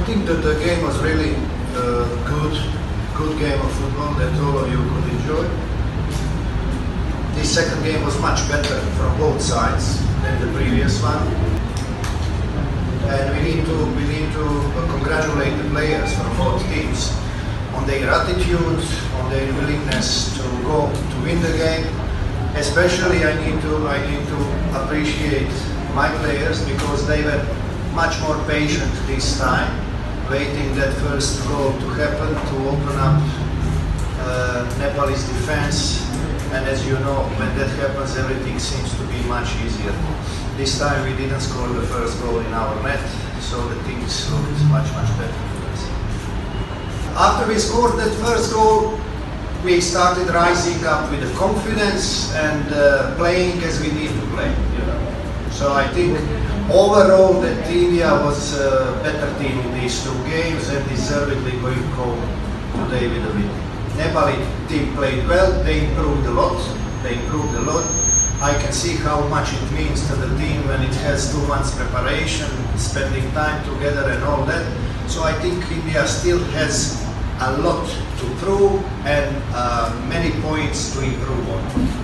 think that the game was really good game of football that all of you could enjoy. This second game was much better from both sides than the previous one. And we need to congratulate the players from both teams on their attitude, on their willingness to go to win the game. Especially I need to appreciate my players because they were much more patient this time, waiting that first goal to happen, to open up Nepal's defense. And as you know, when that happens, everything seems to be much easier. This time we didn't score the first goal in our net, so the things looked much better for us. After we scored that first goal, we started rising up with the confidence and playing as we need to play. You know. So I think overall that India was a better team in these two games and deservedly going home today with a win. Nepali team played well, they improved a lot. I can see how much it means to the team when it has 2 months preparation, spending time together and all that. So I think India still has a lot to prove and many points to improve on.